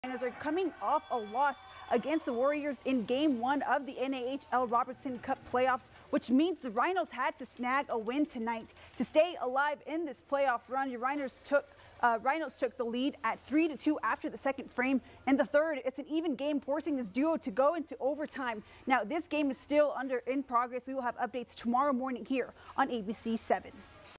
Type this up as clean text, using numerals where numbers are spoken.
Rhinos are coming off a loss against the Warriors in Game 1 of the NAHL Robertson Cup playoffs, which means the Rhinos had to snag a win tonight to stay alive in this playoff run. Your Rhinos took the lead at 3-2 after the second frame. In the third, it's an even game, forcing this duo to go into overtime. Now, this game is still in progress. We will have updates tomorrow morning here on ABC 7.